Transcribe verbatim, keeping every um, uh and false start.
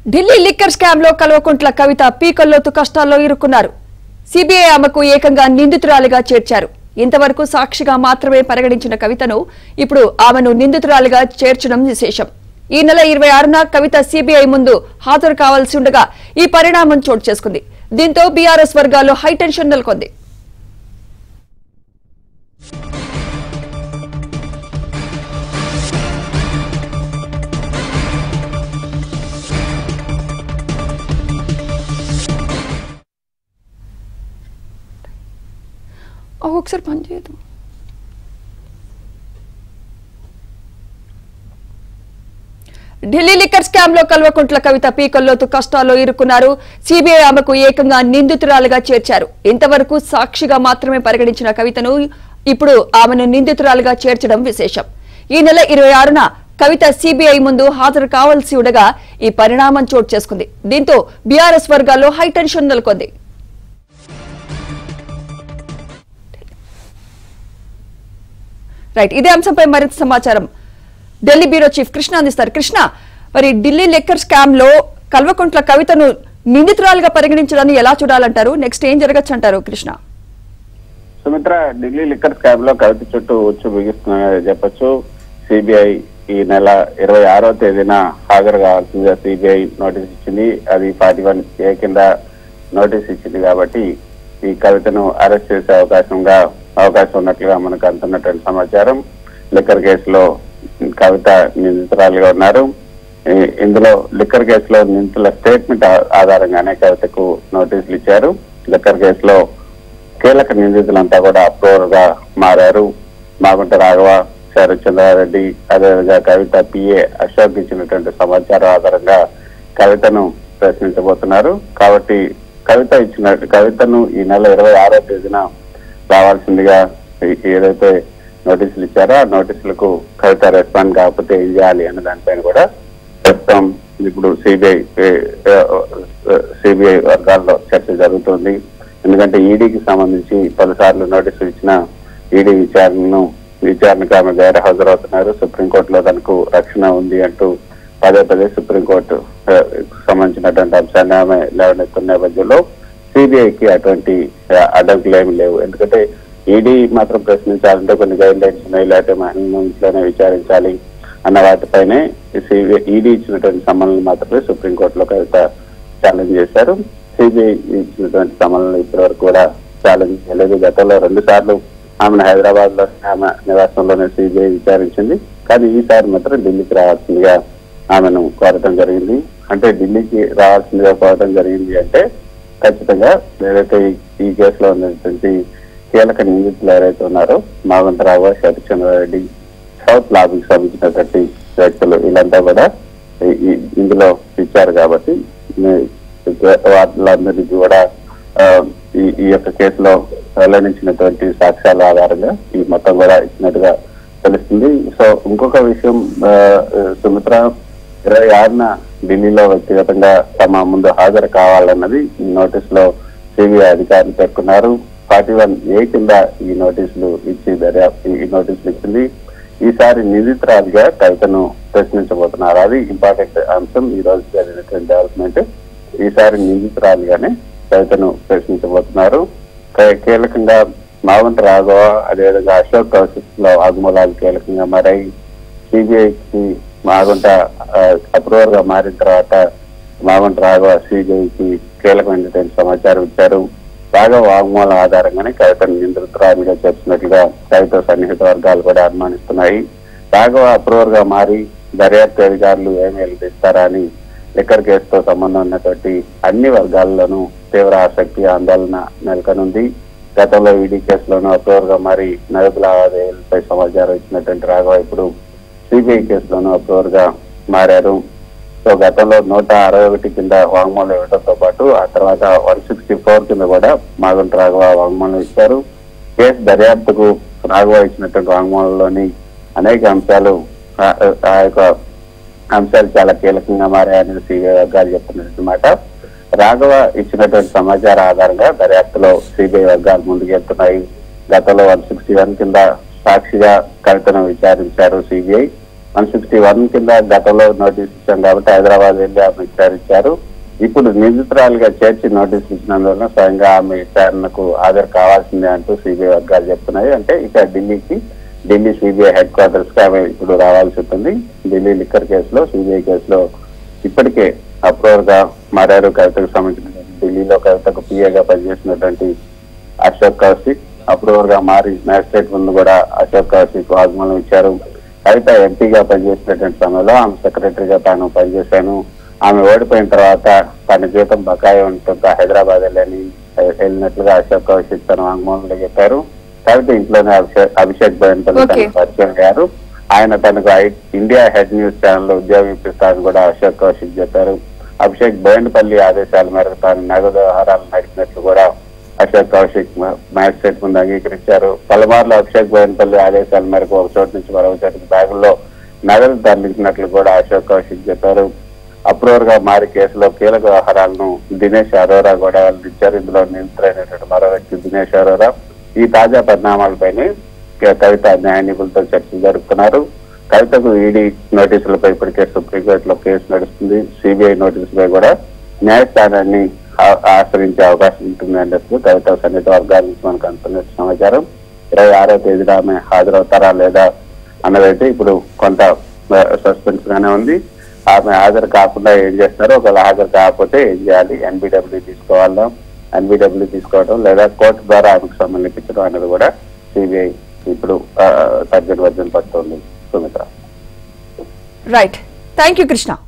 Delhi liquor scam లో కల్వకుంట్ల కవిత పీకల్లోతు కష్టాల్లో ఇరుక్కున్నారు. CBI ఆమెకు ఏకంగా నిందితురాలిగా చేర్చారు. ఇంతవరకు సాక్షిగా మాత్రమే పరిగణించిన కవితను ఇప్పుడు ఆమెను నిందితురాలిగా చేర్చడం విశేషం. ఈ నెల ఇరవై ఆరున కవిత సిబిఐ ముందు హాజరు కావాల్సి ఉండగా ఈ పరిణామం చోటు చేసుకుంది. దీంతో బీఆర్ఎస్ వర్గాల్లో హైటెన్షన్ నెలకొంది. ఒకసారి పని చేయదు. ఢిల్లీ లిక్కర్ స్కామ్ లో కల్వకుంట్ల కవిత పీకల్లోతు కష్టాల్లో ఇరుక్కున్నారు. సిబిఐ ఆమెకు ఏకంగా నిందితురాలుగా చేర్చారు. ఇంతవరకు సాక్షిగా మాత్రమే పరిగణించిన కవితను ఇప్పుడు ఆమెను నిందితురాలుగా చేర్చడం విశేషం. ఈ నెల ఇరవై ఆరున కవిత సిబిఐ ముందు హాజరు కావాల్సి ఉండగా ఈ పరిణామం చోటు చేసుకుంది. దీంతో బీఆర్ఎస్ వర్గాల్లో హైటెన్షన్ నెలకొంది. రైట్, ఇదే అంశంపై మరింత సమాచారం ఢిల్లీ బ్యూరో చీఫ్ కృష్ణ అందిస్తారు. కృష్ణ, మరి ఢిల్లీ లిక్కర్ స్కామ్ లో కల్వకుంట్ల కవితను నిందితురాలుగా పరిగణించడాన్ని ఎలా చూడాలంటారు? నెక్స్ట్ ఏం జరగచ్చు అంటారు కృష్ణ? సుమిత్ర, ఢిల్లీ లిక్కర్ స్కామ్ లో కవిత చుట్టూ ఉచ్చు బిగిస్తున్నాయని చెప్పొచ్చు. సిబిఐ ఈ నెల ఇరవై ఆరో తేదీన హాజరు కావాల్సిందిగా సిబిఐ నోటీస్ ఇచ్చింది. అది ఫార్టీ వన్ ఏ కింద నోటీస్ ఇచ్చింది కాబట్టి ఈ కవితను అరెస్ట్ చేసే అవకాశంగా అవకాశం ఉన్నట్లుగా మనకు అందుతున్నటువంటి సమాచారం. లిక్కర్ కేసులో కవిత నిందితురాలుగా ఉన్నారు. ఇందులో లిక్కర్ కేసులో నిందితుల స్టేట్మెంట్ ఆధారంగానే కవితకు నోటీసులు ఇచ్చారు. లిక్కర్ కేసులో కీలక నిందితులంతా కూడా అప్రూవర్ గా మారారు. మాగుంట రాఘవ, శరత్చంద్రారెడ్డి, అదేవిధంగా కవిత పిఏ అశోక్ ఇచ్చినటువంటి సమాచారం ఆధారంగా కవితను ప్రశ్నించబోతున్నారు. కాబట్టి కవిత ఇచ్చిన కవితను ఈ నెల ఇరవై ఆరో తేదీన రావాల్సిందిగా ఏదైతే నోటీసులు ఇచ్చారో ఆ నోటీసులకు కవిత రెస్పాండ్ కాకపోతే ఏం చేయాలి అన్న దానిపైన కూడా ప్రస్తుతం ఇప్పుడు సిబిఐ సిబిఐ వర్గాల్లో చర్చ జరుగుతుంది. ఎందుకంటే ఈడీకి సంబంధించి పలుసార్లు నోటీసులు ఇచ్చిన ఈడీ విచారణను విచారణకు ఆమె గైర్ హాజరవుతున్నారు. సుప్రీంకోర్టులో తనకు రక్షణ ఉంది అంటూ పదే పదే సుప్రీంకోర్టు సంబంధించినటువంటి అంశాన్ని ఆమె లేవనెత్తున్న నేపథ్యంలో సిబిఐకి అటువంటి అడ్డంకులు ఏమి లేవు. ఎందుకంటే ఈడీ మాత్రం ప్రశ్నించాలంటే కొన్ని గైడ్ లైన్స్ ఉన్నాయి, లేకపోతే మహిళలను ఇంట్లోనే విచారించాలి అన్న వాటిపైనే సిబిఐ ఈడీ ఇచ్చినటువంటి సమన్లు మాత్రమే సుప్రీంకోర్టులో కవిత ఛాలెంజ్ చేశారు. సిబిఐ ఇచ్చినటువంటి సమన్లు ఇప్పటి వరకు కూడా ఛాలెంజ్ చేయలేదు. గతంలో రెండు సార్లు ఆమెను హైదరాబాద్ లో ఆమె నివాసంలోనే సిబిఐ విచారించింది. కానీ ఈసారి మాత్రం ఢిల్లీకి రావాల్సిందిగా ఆమెను కోరటం జరిగింది. అంటే ఢిల్లీకి రావాల్సిందిగా కోరటం జరిగింది అంటే ఖచ్చితంగా ఏదైతే ఈ కేసులో ఉన్నటువంటి కీలక నిందితులు ఎవరైతే ఉన్నారో మాగుంట రాఘవ, శరత్చంద్రారెడ్డి, సౌత్ లాబీకి సంబంధించినటువంటి వ్యక్తులు వీళ్ళంతా కూడా ఇందులో ఇచ్చారు. కాబట్టి వాళ్ళందరికీ కూడా ఈ యొక్క కేసులో వెల్లడించినటువంటి సాక్ష్యాల ఆధారంగా ఈ మొత్తం కూడా ఇచ్చినట్టుగా తెలుస్తుంది. సో ఇంకొక విషయం సుమిత్ర, ఇరవై ఆరున ఢిల్లీలో వ్యక్తిగతంగా తమ ముందు హాజరు కావాలన్నది ఈ నోటీసులో సిబిఐ అధికారులు పేర్కొన్నారు. ఫార్టీ వన్ ఏ కింద ఈ నోటీసులు ఇచ్చి దర్యాప్తు ఈ నోటీసులు ఇచ్చింది. ఈసారి నిందితురాలిగా కవితను ప్రశ్నించబోతున్నారు. అది ఇంపార్టెంట్ అంశం. ఈ రోజు జరిగినటువంటి డెవలప్మెంట్. ఈసారి నిందితురాలిగానే కవితను ప్రశ్నించబోతున్నారు. కీలకంగా మాగుంట రాఘవ, అదేవిధంగా అశోక్ కౌశిక్ లో వాగ్మూలాలు కీలకంగా మారాయి. సిబిఐకి మాగుంట అప్రూవర్ గా మారిన తర్వాత మాగుంట రాఘవ సిబిఐకి కీలకమైనటువంటి సమాచారం ఇచ్చారు. రాఘవ వాగ్మూలం ఆధారంగానే కవితను నిందితురాలిగా చేర్చినట్లుగా కవిత సన్నిహిత వర్గాలు కూడా అనుమానిస్తున్నాయి. రాఘవ అప్రూవర్ గా మారి దర్యాప్తు అధికారులు ఏమేలు తీస్తారా అని లిక్కర్ కేసుతో సంబంధం ఉన్నటువంటి అన్ని వర్గాల్లోనూ తీవ్ర ఆసక్తి, ఆందోళన నెలకొనుంది. గతంలో ఈడీ కేసులోనూ అప్రూవర్ గా మారి నగదు లావాదేవీలపై సమాచారం ఇచ్చినటువంటి రాఘవ ఇప్పుడు సిబిఐ కేసులోనూ అప్రూవర్ గా మారారు. సో గతంలో నూట అరవై ఒకటి కింద వాంగ్మూలం ఇవ్వడంతో పాటు ఆ తర్వాత వన్ సిక్స్టీ ఫోర్ కింద కూడా మాగుంట రాఘవ వాంగ్మూలం ఇచ్చారు. కేసు దర్యాప్తుకు రాఘవ ఇచ్చినటువంటి వాంగ్మూలంలోని అనేక అంశాలు ఆ యొక్క అంశాలు చాలా కీలకంగా మారాయని సిబిఐ వర్గాలు చెప్తున్నమాట. రాఘవ ఇచ్చినటువంటి సమాచారం ఆధారంగా దర్యాప్తులో సిబిఐ వర్గాలు ముందుకెళ్తున్నాయి. గతంలో వన్ సిక్స్టీ వన్ కింద సాక్షిగా కవితను విచారించారు సిబిఐ. వన్ సిక్స్టీ వన్ కింద గతంలో నోటీస్ ఇచ్చాం కాబట్టి హైదరాబాద్ వెళ్ళి ఆమె విచారించారు. ఇప్పుడు నిందితురాలుగా చేర్చి నోటీసులు ఇచ్చినందువల్ల స్వయంగా ఆమె విచారణకు హాజరు కావాల్సిందే అంటూ సిబిఐ వర్గాలు చెప్తున్నాయి. అంటే ఇక ఢిల్లీకి ఢిల్లీ సిబిఐ హెడ్ క్వార్టర్స్ కి ఆమె ఇప్పుడు రావాల్సి ఉంటుంది. ఢిల్లీ లిక్కర్ కేసులో సిబిఐ కేసులో ఇప్పటికే అప్రూవర్ గా మారారు. కవితకు సంబంధించిన ఢిల్లీలో కవితకు పిఏగా పనిచేసినటువంటి అశోక్ కౌశిక్ అప్రూవర్ గా మారి మ్యాజిస్ట్రేట్ ముందు కూడా అశోక్ కౌశిక్ వాగ్మూలం ఇచ్చారు. కవిత ఎంపీగా పనిచేసినటువంటి సమయంలో ఆమె సెక్రటరీగా తాను పనిచేశాను. ఆమె ఓడిపోయిన తర్వాత తన జీతం బకాయి ఉంటుంది హైదరాబాద్ వెళ్ళని వెళ్ళినట్లుగా అశోక్ కౌశిక్ తన వాంగ్మూలంలో చెప్పారు. కవిత ఇంట్లోనే అభిషేక్ అభిషేక్ బోయిన్పల్లి తనకు పరిచయం అయ్యారు. ఆయన తనకు ఇండియా హెడ్ న్యూస్ ఛానల్ లో ఉద్యోగం ఇప్పిస్తారని కూడా అశోక్ కౌశిక్ చెప్పారు. అభిషేక్ బోయిన్పల్లి ఆదేశాల మేరకు తాను నగదు వ్యవహారాలు నడిపినట్లు కూడా అశోక్ కౌశిక్ మ్యాజిస్ట్రేట్ ముందు అంగీకరించారు. పలుమార్లు అభిషేక్ బోయిన్పల్లి ఆదేశాల మేరకు ఒక చోటు నుంచి మరొక చోటుకి బ్యాగుల్లో నగదు తరలించినట్లు కూడా అశోక్ కౌశిక్ చెప్పారు. అప్రూవర్ గా మారి కేసులో కీలక వ్యవహారాలను దినేష్ అరోరా కూడా వెల్లడించారు. ఇందులో నిందితులైనటువంటి మరో వ్యక్తి దినేష్ అరోరా. ఈ తాజా పరిణామాలపైనే కవిత న్యాయ నిపుణులతో చర్చలు జరుపుతున్నారు. కవితకు ఈడీ నోటీసులపై ఇప్పటికే సుప్రీంకోర్టులో కేసు నడుస్తుంది. సిబిఐ నోటీసులపై కూడా న్యాయస్థానాన్ని ఆశ్రయించే అవకాశం ఉంటుంది అన్నట్లు కవిత సన్నిహిత వర్గాల నుంచి మనకు అందుతున్నట్టు సమాచారం. ఇరవై ఆరో తేదీన ఆమె హాజరవుతారా లేదా అన్నదైతే ఇప్పుడు కొంత సస్పెన్స్ గానే ఉంది. ఆమె హాజరు కాకుండా ఏం చేస్తారో, ఒకవేళ హాజరు కాకపోతే ఏం చేయాలి, ఎన్బిడబ్ల్యూ తీసుకోవాలా, ఎన్బిడబ్ల్యూ తీసుకోవడం లేదా కోర్టు ద్వారా ఆమెకు సంబంధించడం అనేది కూడా సిబిఐ ఇప్పుడు తర్జన వర్జన పడుతుంది. Sumitra. Right, thank you Krishna.